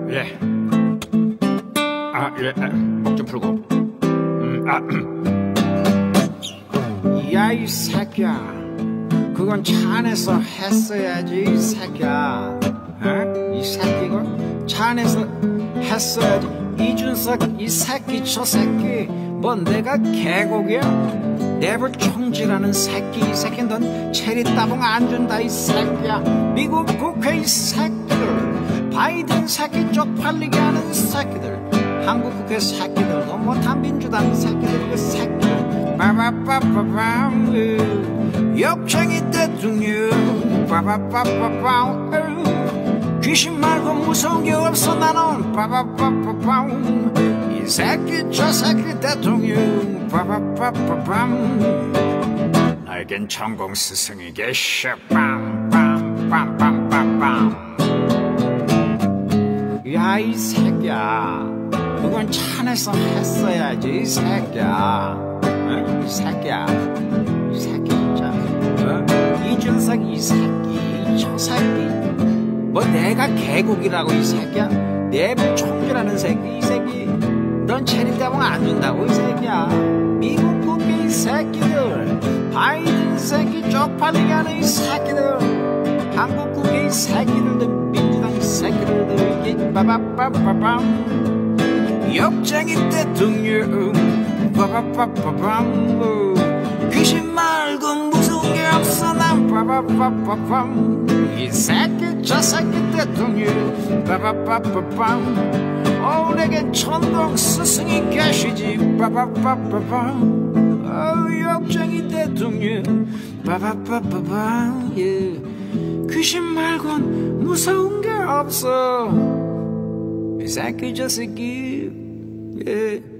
예. 예. 목 좀 풀고. 야, 이 새끼야. 그건 차 안에서 했어야지, 이 새끼야. 이 새끼 이거 차 안에서 했어야지. 이준석, 이 새끼, 저 새끼. 뭐 내가 개고기야? 내부 총질하는 새끼. 이 새끼 넌 체리 따봉 안 준다, 이 새끼야. 미국 국회 이 새끼들, 바이든 새끼 쪽팔리게 하는 새끼들, 한국 국회 새끼들, 너 못한 민주당 새끼들, 그 새끼들. 빠바빠빠밤, 역쟁이 대통령. 빠바빠빠밤, 귀신 말고 무서운 게 없어 나는. 빠바빠빠밤, 이 새끼 저 새끼 대통령. 빠바빠빠밤, 나에겐 전공 스승이 계셔. 빰빰빰빰빰빰. 야, 이 새끼야. 그건 차 안에서 했어야지, 이 새끼야. 이 새끼야. 이 새끼 진짜. 이준석 이 새끼, 저 새끼. 뭐 내가 개국이라고, 이 새끼야. 내부 총질하는 새끼, 이 새끼. 넌 체리 따봉 안 준다고, 이 새끼야. 미국 국회 이 새끼들, 바이든 새끼 쪽팔리게 하는 이 새끼들, 한국 국회 이 새끼들도, 민주당 이 새끼들도, 이게 빠바빠빠밤, 역쟁이 대통령. 빠바빠빠밤, 귀신 말고 무서운 게 없어 난. 빠바빠빠밤, 이 새끼 저 새끼 대통령. 빠바빠빠밤, 내겐 천동 스승이 계시지. 빠바빠빠밤, 역쟁이 대통령. 빠바빠빠밤, 귀신 말곤 무서운 게 없어, 이 새끼 저 새끼.